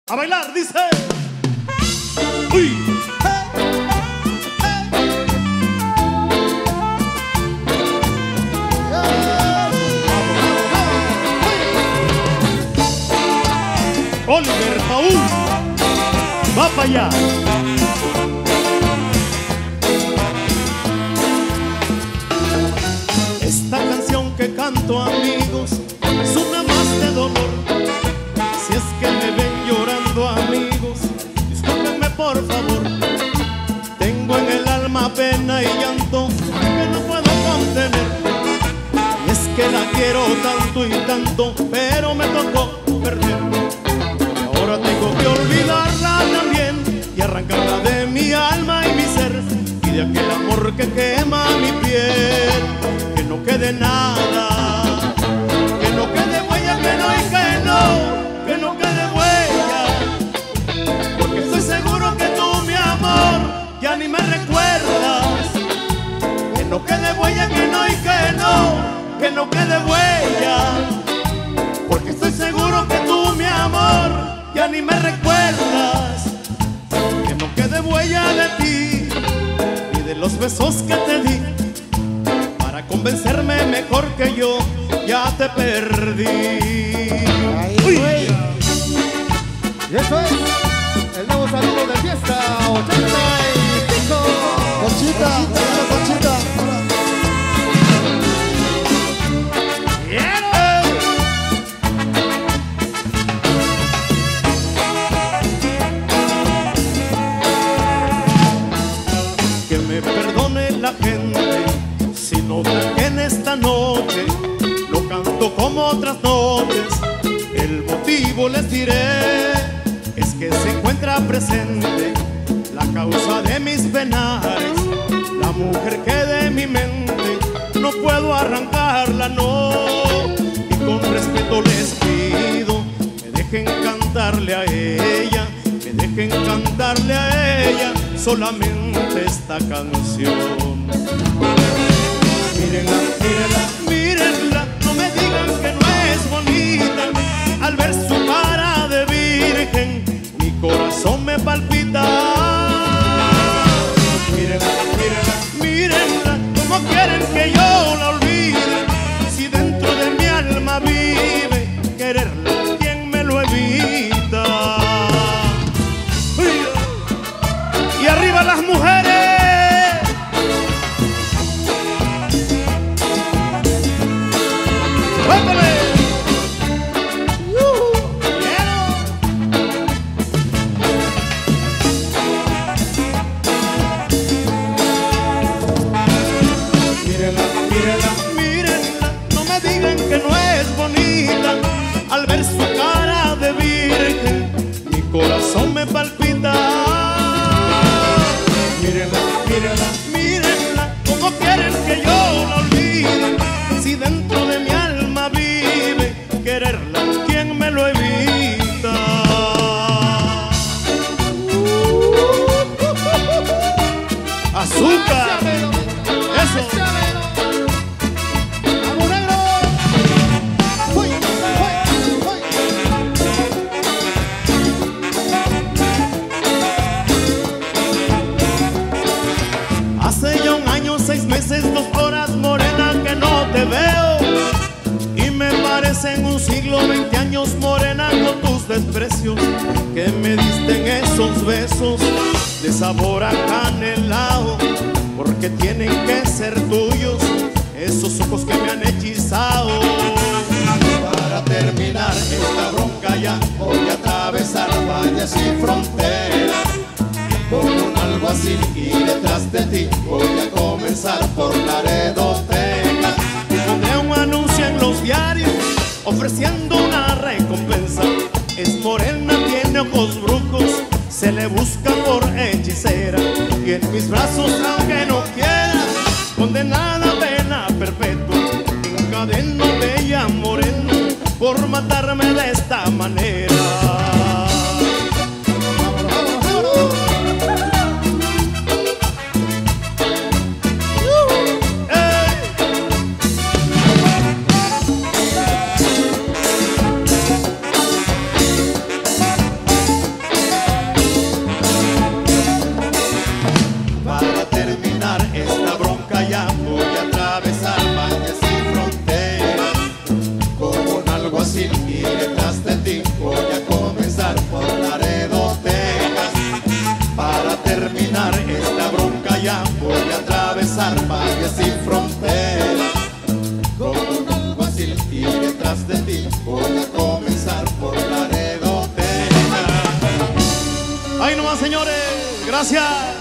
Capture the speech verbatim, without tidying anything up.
A bailar, dice. Uy. Oliver Paul va para allá. Esta canción que canto, amigos, es una más de dolor. Si es que me ven llorando, amigos, discúlpenme por favor. Tengo en el alma pena y llanto que no puedo contener. Y es que la quiero tanto y tanto, pero me tocó perder. Ahora tengo que olvidarla también y arrancarla de mi alma y mi ser, y de aquel amor que quema mi piel, que no quede nada, que no quede huella, que no y que no, que no quede huella, porque estoy seguro que tú, mi amor, ya ni me recuerdas. Que no quede huella, que no y que no, que no quede huella, porque estoy seguro que tú, mi amor, ya ni me recuerdas. Que no quede huella de ti ni de los besos que te di, para convencerme mejor que yo ya te perdí. Ahí, Uy. Y eso es el nuevo saludo de fiesta ochenta y cinco. Conchita, Conchita, Conchita. Que me perdone la gente si nota que en esta noche no canto como otras noches. El motivo les diré, es que se encuentra presente la causa de mis penares, la mujer que de mi mente no puedo arrancarla, no. Y con respeto les pido, me dejen cantarle a ella, me dejen cantarle a ella solamente esta canción. Mírenla, mírenla, mírenla, no me digan que no es bonita. Al ver su cara de virgen, mi corazón me palpita. Mírenla, mírenla, mírenla, ¿cómo quieren que yo la olvide? Si dentro de mi alma vive quererla, ¿quién me lo evita? Y arriba las mujeres. ¡Vámonos! Mírenla, mírenla, mírenla, no me digan que no es bonita. Al ver su cara de virgen, mi corazón me palpita. Mírenla, mírenla, mírenla, ¿cómo quieren que yo la olvide? Si dentro de mi alma vive quererla, ¿quién me lo evita? ¡Azúcar! ¡Eso! ¡Vamos, negro! ¡Uy, uy, uy! Hace ya un año, seis meses, dos horas, morena, que no te veo. Y me parecen un siglo, veinte años, morena, con tus desprecios que me diste en esos besos de sabor a canelao. Porque tienen que ser tuyos esos ojos que me han hechizado. Para terminar esta bronca ya voy a atravesar valles y fronteras con un alguacil, y detrás de ti voy a comenzar por Laredo, Texas. Pondré un anuncio en los diarios ofreciendo una recompensa. Es morena, tiene ojos brujos, se le busca por hechicera, y en mis brazos, aunque no quiera, condenada a pena perpetua. Encadeno bella morena por matarme de esta manera. gracias.